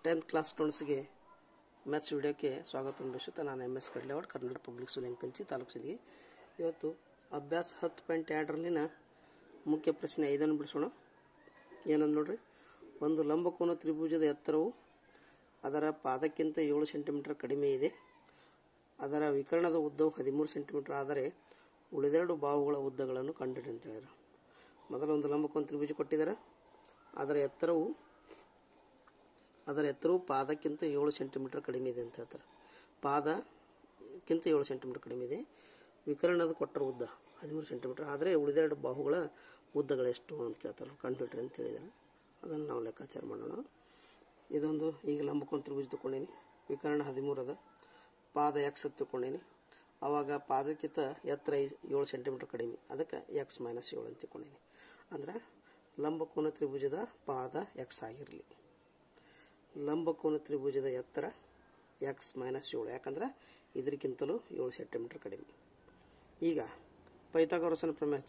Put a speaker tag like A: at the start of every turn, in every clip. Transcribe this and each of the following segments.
A: 10th class ಸ್ಟೂಡೆಂಟ್ಸ್ಗೆ maths ವಿಡಿಯೋಕ್ಕೆ ಸ್ವಾಗತ ಬಯಸುತ್ತಾ ನಾನು MS Kadlewad Karnataka public school Yankanchi taluk Sindagi. ಇವತ್ತು ಅಭ್ಯಾಸ 10.2ರಲ್ಲಿನ ಮುಖ್ಯ ಪ್ರಶ್ನೆ 5 ಬಿಡಿಸೋಣ. ಏನಂತ ನೋಡ್ರಿ, ಒಂದು ಲಂಬಕೋನ ತ್ರಿಭುಜದ ಎತ್ತರವು ಅದರ ಪಾದಕ್ಕಿಂತ 7 ಸೆಂಟಿಮೀಟರ್ ಕಡಿಮೆ ಇದೆ. ಅದರ ವಿಕರ್ಣದ ಉದ್ದವು 13 ಸೆಂಟಿಮೀಟರ್ ಆದರೆ ಉಳಿದೆರಡು ಬಾಹುಗಳ ಉದ್ದಗಳನ್ನು ಕಂಡುಹಿಡಿ ಅಂತ ಹೇಳಿದ್ರು. ಮೊದಲ ಒಂದು ಲಂಬಕೋನ ತ್ರಿಭುಜ ಕೊಟ್ಟಿದ್ದಾರೆ. ಅದರ ಎತ್ತರವು ಪಾದಕ್ಕಿಂತ 7 ಸೆಂಟಿಮೀಟರ್ ಕಡಿಮೆ ಇದೆ ಅಂತ ಹೇಳ್ತಾರೆ. ಪಾದಕ್ಕಿಂತ 7 ಸೆಂಟಿಮೀಟರ್ ಕಡಿಮೆ ಇದೆ. ವಿಕರ್ಣದ ಕೊಟ್ಟರ ಉದ್ದ 13 ಸೆಂಟಿಮೀಟರ್ ಆದರೆ ಉಳಿದೆರಡು ಬಾಹುಗಳ ಉದ್ದಗಳೆಷ್ಟು ಅಂತ ಕೇಳ್ತಾರೆ. ಕಂಡುಹಿಡ್ರಿ ಅಂತ ಹೇಳಿದ್ದಾರೆ. ಅದನ್ನು ನಾವು ಲೆಕ್ಕಾಚಾರ ಮಾಡೋಣ. ಇದೊಂದು ಈಗ ಲಂಬಕೋನ ತ್ರಿಭುಜ ತಗೊಂಡೀನಿ. ವಿಕರ್ಣ 13 ಅದ, ಪಾದ X ತಗೊಂಡೀನಿ. ಆವಾಗ ಪಾದಕ್ಕಿಂತ ಎತ್ತರ 7 ಸೆಂಟಿಮೀಟರ್ ಕಡಿಮೆ, ಅದಕ್ಕೆ X - 7 ಅಂತ ತಗೊಂಡೀನಿ. ಅಂದ್ರೆ ಲಂಬಕೋನ ತ್ರಿಭುಜದ ಪಾದ X ಆಗಿರಲಿ. ಲಂಬಕೋನ ತ್ರಿಭುಜದ ಎತ್ತರ X - 7, ಯಾಕಂದ್ರೆ ಇದಕ್ಕಿಂತಲೂ 7 ಸೆಂಟಿಮೀಟರ್ ಕಡಿಮೆ. ಈಗ ಪೈಥಾಗೋರಸನ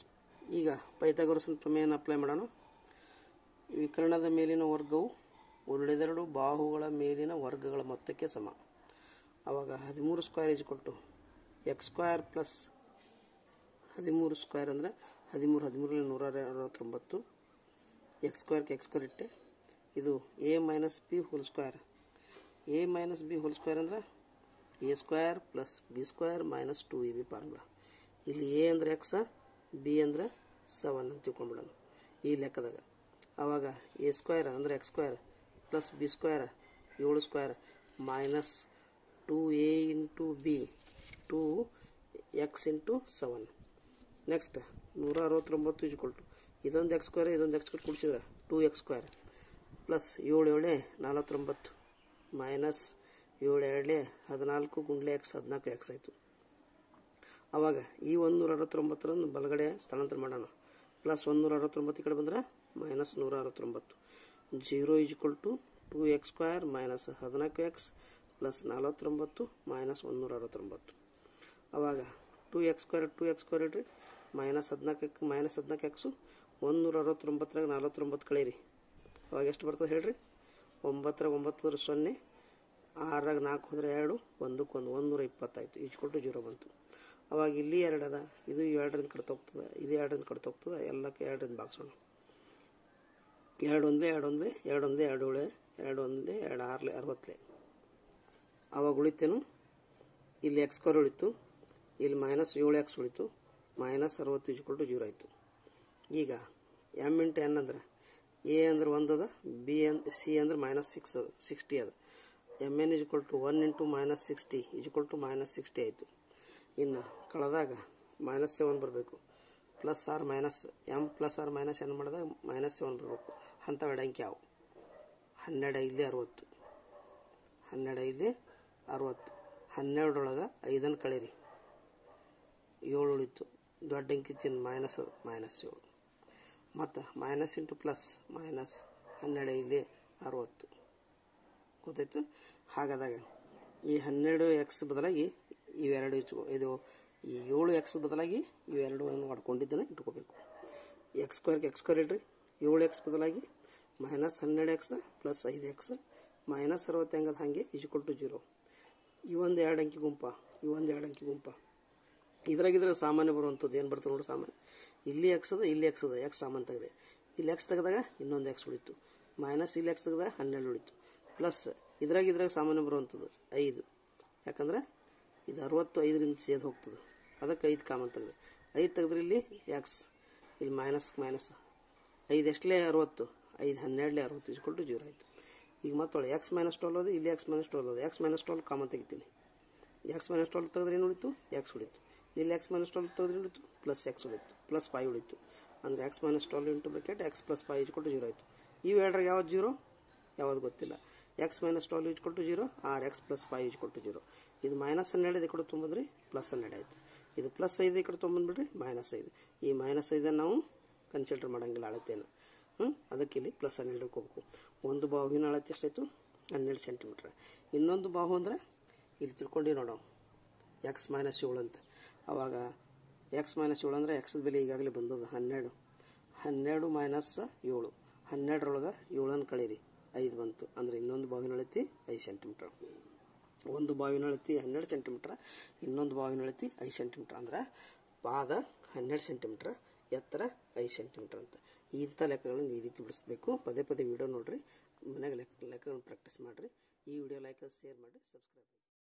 A: ಪ್ರಮೇಯನ ಅಪ್ಲೈ ಮಾಡೋಣ. ವಿಕರ್ಣದ ಮೇಲಿನ ವರ್ಗವು ಉಳಿದೆರಡು ಬಾಹುಗಳ ಮೇಲಿನ ವರ್ಗಗಳ ಮೊತ್ತಕ್ಕೆ ಸಮ. ಆವಾಗ 13 square X square plus 13 square ಅಂದರೆ 13 169. X ಸ್ಕ್ವೇರ್ಗೆ X ಸ್ಕ್ವೇರ್ ಇಟ್ಟೆ. ಇದು A - B whole square. A - B whole square ಅಂದರೆ A square plus B square minus 2AB formula. ಇಲ್ಲಿ A ಅಂದರೆ X, B ಅಂದರೆ 7 ಅಂತ ತಿಳ್ಕೊಂಡ್ಬಿಡೋಣ ಈ ಲೆಕ್ಕದಾಗ. ಆವಾಗ A ಸ್ಕ್ವೇರ್ ಅಂದರೆ X square plus B square 7 square minus 2A into B 2X into 7. Next 169 ಇದೊಂದು X ಸ್ಕ್ವೇರ್ ಇದೊಂದು X ಸ್ಕ್ವೇರ್ ಕೂಡಿಸಿದ್ರೆ 2X ಸ್ಕ್ವೇರ್ ಪ್ಲಸ್ 7 7 49 ಮೈನಸ್ 7 2 14 ಗುಂಡ್ಲೆ X 14X ಆಯಿತು. ಆವಾಗ ಈ 169 ಬಲಗಡೆ ಸ್ಥಳಾಂತರ ಮಾಡೋಣ. ಪ್ಲಸ್ 169 ಈ ಕಡೆ ಬಂದರೆ minus 169. 0 = 2X square minus 14X plus 49 minus 169. ಆವಾಗ 2X ಸ್ಕ್ವೇರ್ ಇಡ್ರಿ ಮೈನಸ್ 14 ಮೈನಸ್ 14X 169 49 ಕಳೀರಿ. ಅವಾಗ ಎಷ್ಟು ಬರ್ತದೆ ಹೇಳ್ರಿ? 9 9 0, 6 4 ಹೋದರೆ 2, 1 120 ಆಯಿತು. = 0 ಬಂತು. ಅವಾಗ ಇಲ್ಲಿ 2 ಅದ, ಇದು 2ರಿಂದ ಕಡಿತ ಹೋಗ್ತದೆ, ಇದು 2ರಿಂದ ಕಡಿತ ಹೋಗ್ತದೆ, ಎಲ್ಲಕ್ಕೆ 2ರಿಂದ ಭಾಗಿಸೋಣ. 2 1 2 1 2 1 2 2 1 2 6 60. ಅವಾಗ ಉಳಿತೇನು? ಇಲ್ಲಿ X ಸ್ಕ್ವೇರ್ ಉಳಿತು, ಇಲ್ಲಿ ಮೈನಸ್ 7X ಉಳಿತು, ಮೈನಸ್ 60 = 0 ಆಯಿತು. ಈಗ M × N ಅಂದ್ರೆ A ಅಂದ್ರೆ 1 ಅದ, C ಅಂದ್ರೆ ಮೈನಸ್ 60 ಅದ. Mn = 1 × ಮೈನಸ್ 60 = ಮೈನಸ್ 60 ಆಯಿತು. ಇನ್ನು ಕಳೆದಾಗ ಮೈನಸ್ 7 ಬರಬೇಕು. Plus or minus M plus or minus N ಮಾಡಿದಾಗ ಮೈನಸ್ 7 ಬರಬೇಕು. ಅಂಥವು ಅಂಕಿ ಯಾವ? 12 5 60. 12 5 60. 12 5 ಕಳೀರಿ, 7 ಉಳಿತು. ದೊಡ್ಡ ಅಂಕಿ ಚಿಹ್ನೆ ಮೈನಸ್ -7. ಮತ್ತು ಮೈನಸ್ ಇಂಟು ಪ್ಲಸ್ ಮೈನಸ್ 12 5 60 ಗೊತ್ತಾಯ್ತು. ಹಾಗಾದಾಗ ಈ 12X ಬದಲಾಗಿ ಇವೆರಡು ಇದು ಈ 7X ಬದಲಾಗಿ ಇವೆರಡನ್ನು ಮಾಡ್ಕೊಂಡಿದ್ದನ್ನು ಇಟ್ಕೋಬೇಕು. X ಸ್ಕ್ವೇರ್ಗೆ X ಸ್ಕ್ವೇರ್ ಇಡ್ರಿ. 7X ಬದಲಾಗಿ minus 12X plus 5X minus 60 ಹೆಂಗದ ಹಾಗೆ = 0. ಇವೊಂದು 2 ಅಂಕಿ ಗುಂಪ, ಇವೊಂದು 2 ಅಂಕಿ ಗುಂಪ. ಇದ್ರಾಗಿದ್ರೆ ಸಾಮಾನ್ಯ ಬರುವಂಥದ್ದು ಏನು ಬರ್ತದೆ ನೋಡಿ ಸಾಮಾನ್ಯ. ಇಲ್ಲಿ X ಅದ, ಇಲ್ಲಿ X ಅದ, X ಸಾಮಾನ್ಯ ತೆಗೆದೆ. ಇಲ್ಲಿ X ತೆಗೆದಾಗ ಇನ್ನೊಂದು X ಉಳಿತು, ಮೈನಸ್ ಇಲ್ಲಿ X ತೆಗೆದಾಗ 12 ಉಳಿತು, ಪ್ಲಸ್ ಇದ್ರಾಗ ಸಾಮಾನ್ಯ ಬರುವಂಥದ್ದು 5. ಯಾಕಂದ್ರೆ ಇದು 65ರಿಂದ ಸೇದ್ ಹೋಗ್ತದೆ, ಅದಕ್ಕೆ 5 ಕಾಮನ್ ತೆಗೆದೆ. 5 ತೆಗೆದ್ರೆ ಇಲ್ಲಿ X, ಇಲ್ಲಿ ಮೈನಸ್ 5 ಎಷ್ಟಲೇ 60, 5 12 60 = 0 ಆಯಿತು. ಈಗ ಮತ್ತೊಳ್ಳೆ X - 12 ಅದು, ಇಲ್ಲಿ X - 12 ಅದು. X - 12 ಕಾಮನ್ ತೆಗಿತೀನಿ. X - 12 ತೆಗೆದ್ರೆ ಏನು ಉಳಿತು? X ಉಳಿತು. ಇಲ್ಲಿ X - 12 ತೆಗೆದ್ರೆ ಉಳಿತು, ಪ್ಲಸ್ X ಉಳಿತು, ಪ್ಲಸ್ 5 ಉಳಿತು. ಅಂದರೆ X - 12 into bracket X plus 5 = 0 ಆಯಿತು. ಇವೆರಡರಾಗ ಯಾವ್ದು 0 ಯಾವುದು ಗೊತ್ತಿಲ್ಲ. X - 12 = 0, or X plus 5 = 0. ಇದು ಮೈನಸ್ 12 ಈ ಕಡೆ ತೊಗೊಂಬಂದ್ರಿ ಪ್ಲಸ್ 12 ಆಯಿತು. ಇದು ಪ್ಲಸ್ 5 ಈ ಕಡೆ ತೊಗೊಂಬಂದ್ಬಿಡ್ರಿ ಮೈನಸ್ 5. ಈ ಮೈನಸ್ 5 ನಾವು ಕನ್ಸಿಡರ್ ಮಾಡೋಂಗಿಲ್ಲ ಅಳತೆಯನ್ನು. ಅದಕ್ಕೆ ಇಲ್ಲಿ ಪ್ಲಸ್ 12 ಇಟ್ಕೋಬೇಕು. ಒಂದು ಬಾಹುವಿನ ಅಳತೆ ಎಷ್ಟಾಯಿತು? 12 ಸೆಂಟಿಮೀಟ್ರ್. ಇನ್ನೊಂದು ಬಾಹು ಅಂದರೆ ಇಲ್ಲಿ ತಿಳ್ಕೊಂಡು ನೋಡೋಣ X - 7 ಅಂತ. ಆವಾಗ X - 7 ಅಂದರೆ Xದ ಬೆಲೆ ಈಗಾಗಲೇ ಬಂದದ 12. 12 ಮೈನಸ್ 7, 12ರೊಳಗೆ 7 ಕಳೀರಿ, 5 ಬಂತು. ಅಂದರೆ ಇನ್ನೊಂದು ಬಾವಿನ ಅಳತೆ 5 ಸೆಂಟಿಮೀಟ್ರ್. ಒಂದು ಬಾವಿನ ಅಳತೆ 12 ಸೆಂಟಿಮೀಟ್ರ್, ಇನ್ನೊಂದು ಬಾವಿನ ಅಳತೆ 5 ಸೆಂಟಿಮೀಟ್ರ್. ಅಂದ್ರೆ ಪಾದ 12 ಸೆಂಟಿಮೀಟ್ರ್, ಎತ್ತರ 5 ಸೆಂಟಿಮೀಟ್ರ್ ಅಂತ. ಇಂಥ ಲೆಕ್ಕಗಳನ್ನು ಈ ರೀತಿ ಬಿಡಿಸ್ಬೇಕು. ಪದೇ ಪದೇ ವಿಡಿಯೋ ನೋಡಿರಿ, ಮನೆಯಾಗ ಲೆಕ್ಕಗಳನ್ನು ಪ್ರಾಕ್ಟೀಸ್ ಮಾಡಿರಿ. ಈ ವಿಡಿಯೋ ಲೈಕ್ ಶೇರ್ ಮಾಡಿ, ಸಬ್ಸ್ಕ್ರೈಬ್ ಮಾಡಿ.